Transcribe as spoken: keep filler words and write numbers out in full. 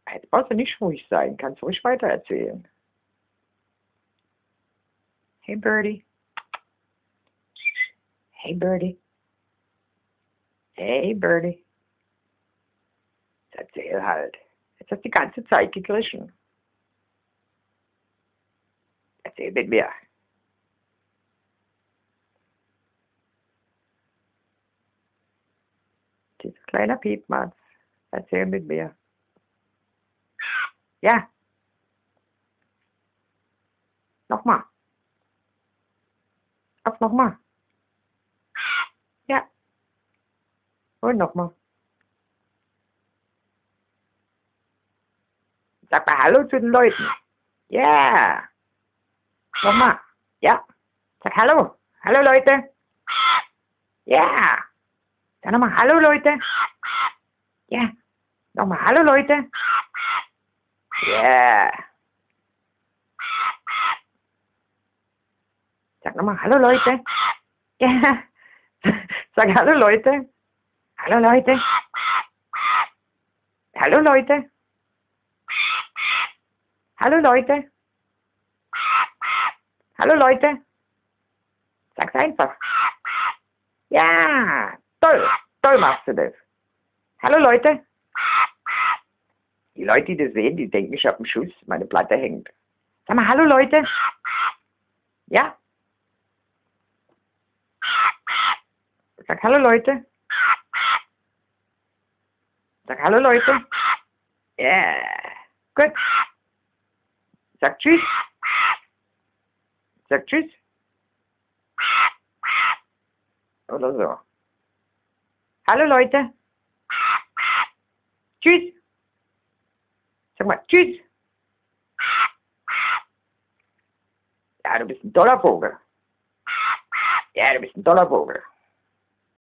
Jetzt brauchst du nicht ruhig sein, kannst ruhig weitererzählen. Hey Birdie. Hey Birdie. Hey Birdie. Jetzt erzähl halt. Jetzt hast du die ganze Zeit gegriffen. Erzähl mit mir. Dieser kleine Piepmatz. Erzähl mit mir. Ja. Nochmal. Auf nochmal. Ja. Und nochmal. Sag mal Hallo zu den Leuten. Ja. Yeah. Nochmal. Ja. Sag Hallo. Hallo Leute. Ja. Yeah. Sag nochmal Hallo Leute. Ja. Yeah. Nochmal Hallo Leute. Ja. Yeah. Sag nochmal Hallo Leute. Ja. Yeah. Sag Hallo Leute. Hallo Leute. Hallo Leute. Hallo Leute. Hallo Leute. Sag's einfach. Ja. Toll. Toll machst du das. Hallo Leute. Die Leute, die das sehen, die denken, ich habe einen Schuss, meine Platte hängt. Sag mal Hallo Leute. Ja. Sag Hallo Leute. Sag Hallo Leute. Ja. Yeah. Gut. Sag Tschüss. Sag Tschüss. Oder so. Hallo Leute. Tschüss. Sag mal Tschüss. Ja, du bist ein toller Vogel. Ja, du bist ein toller Vogel.